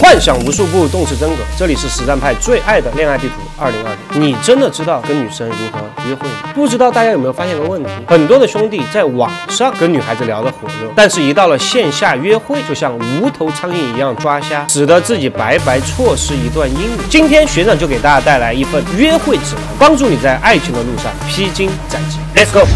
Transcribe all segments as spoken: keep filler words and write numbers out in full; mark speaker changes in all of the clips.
Speaker 1: 幻想无数步，动词真格。这里是实战派最爱的恋爱地图二零二零。你真的知道跟女生如何约会吗？不知道大家有没有发现个问题？很多的兄弟在网上跟女孩子聊得火热，但是一到了线下约会，就像无头苍蝇一样抓瞎，使得自己白白错失一段姻缘。今天学长就给大家带来一份约会指南，帮助你在爱情的路上披荆斩棘。Let's go！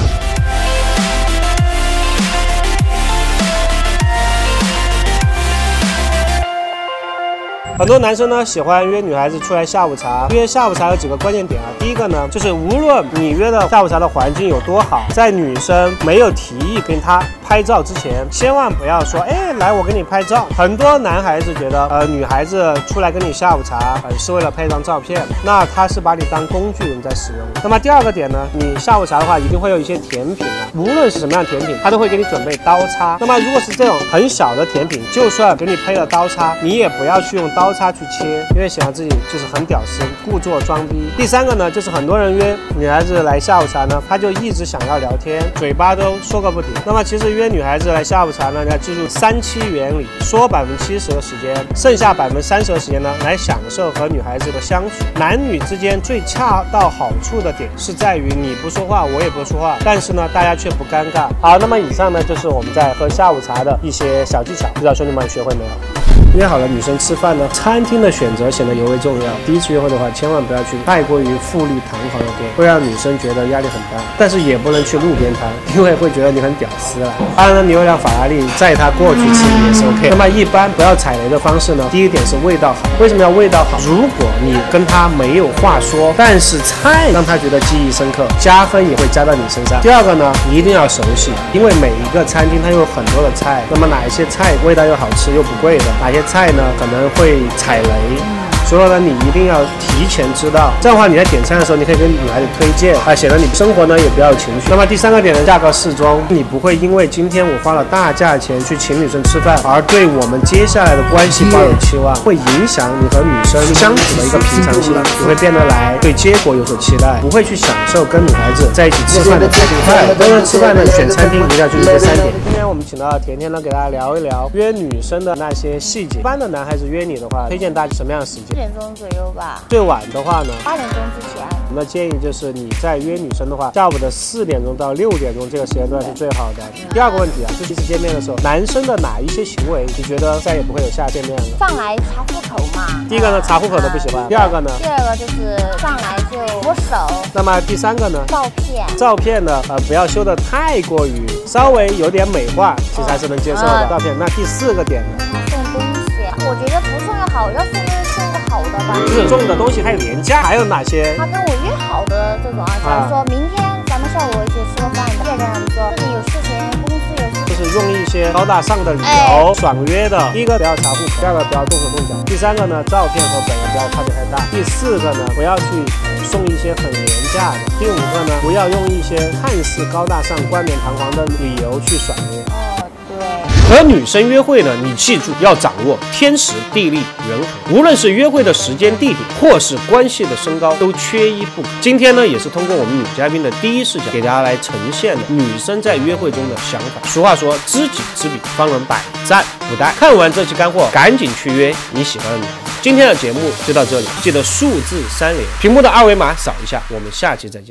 Speaker 1: 很多男生呢喜欢约女孩子出来下午茶，约下午茶有几个关键点啊。第一个呢，就是无论你约的下午茶的环境有多好，在女生没有提议跟她拍照之前，千万不要说，哎，来我给你拍照。很多男孩子觉得，呃，女孩子出来跟你下午茶，呃，是为了拍张照片，那他是把你当工具人在使用。那么第二个点呢，你下午茶的话，一定会有一些甜品啊，无论是什么样的甜品，他都会给你准备刀叉。那么如果是这种很小的甜品，就算给你配了刀叉，你也不要去用刀叉去切，因为显得自己就是很屌丝，故作装逼。第三个呢，就是很多人约女孩子来下午茶呢，他就一直想要聊天，嘴巴都说个不停。那么其实约女孩子来下午茶呢，你要记住三七原理，说百分之七十的时间，剩下百分之三十的时间呢，来享受和女孩子的相处。男女之间最恰到好处的点是在于你不说话，我也不说话，但是呢，大家却不尴尬。好，那么以上呢就是我们在喝下午茶的一些小技巧，不知道兄弟们学会没有？约好了女生吃饭呢，餐厅的选择显得尤为重要。第一次约会的话，千万不要去太过于富丽堂皇的店，会让女生觉得压力很大。但是也不能去路边摊，因为会觉得你很屌丝了。当然呢，你有辆法拉利载她过去吃也是 OK。那么一般不要踩雷的方式呢，第一点是味道好。为什么要味道好？如果你跟她没有话说，但是菜让她觉得记忆深刻，加分也会加到你身上。第二个呢，一定要熟悉，因为每一个餐厅它有很多的菜，那么哪一些菜味道又好吃又不贵的，哪些菜呢可能会踩雷，所以呢你一定要提前知道，这样的话你在点餐的时候你可以跟女孩子推荐啊，显得你生活呢也比较有情绪。那么第三个点呢，价格适中，你不会因为今天我花了大价钱去请女生吃饭，而对我们接下来的关系抱有期望，会影响你和女生相处的一个平常心，你会变得来对结果有所期待，不会去享受跟女孩子在一起吃饭的开心快乐。当然吃饭呢，选餐厅一定要注意这三点。今天我们请到甜甜呢，给大家聊一聊约女生的那些细节。一般的男孩子约你的话，推荐大家什么样的时间？
Speaker 2: 四点钟左右吧。
Speaker 1: 最晚的话呢？
Speaker 2: 八点钟之前。
Speaker 1: 我们的建议就是你在约女生的话，下午的四点钟到六点钟这个时间段是最好的。第二个问题啊，是第一次见面的时候，男生的哪一些行为你觉得再也不会有下见面了？
Speaker 2: 上来查户口嘛。
Speaker 1: 第一个呢，查户口的不喜欢。第二个呢？
Speaker 2: 第二个就是上来就握手。
Speaker 1: 那么第三个呢？
Speaker 2: 照片。照
Speaker 1: 片呢，呃，不要修得太过于，稍微有点美化，其实还是能接受的。哦、照片。那第四个点呢？
Speaker 2: 送东西，我觉得不送又好，要送就送个好的吧。
Speaker 1: 不是送的东西太廉价，还有哪些？
Speaker 2: 他跟我约好的这种啊，假如说明天咱们下午一起吃个饭，第二天他们说这里有事情，公司有事情，就是用一些高大上的理由、哎、爽约的。第一个不要查户口，第二个不要动手动脚，第三个呢，照片和本人不要差别太大，第四个呢，不要去送一些很廉价的，第五个呢，不要用一些看似高大上、冠冕堂皇的理由去爽约。 哦，对。
Speaker 1: 和女生约会呢，你记住要掌握天时地利人和，无论是约会的时间地点，或是关系的升高，都缺一不可。今天呢，也是通过我们女嘉宾的第一视角，给大家来呈现了女生在约会中的想法。俗话说，知己知彼，方能百战不殆。看完这期干货，赶紧去约你喜欢的女孩。今天的节目就到这里，记得数字三连，屏幕的二维码扫一下，我们下期再见。